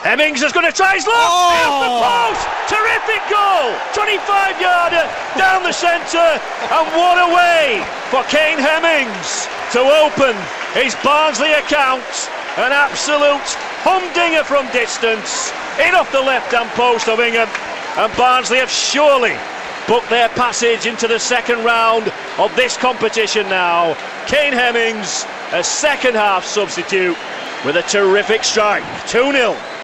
Hemmings is going to try his luck. Here's the post. Terrific goal. 25-yarder down the centre, and what a way for Kane Hemmings to open his Barnsley account. An absolute humdinger from distance, in off the left-hand post of Ingham, and Barnsley have surely booked their passage into the second round of this competition now. Kane Hemmings, a second-half substitute with a terrific strike. 2-0.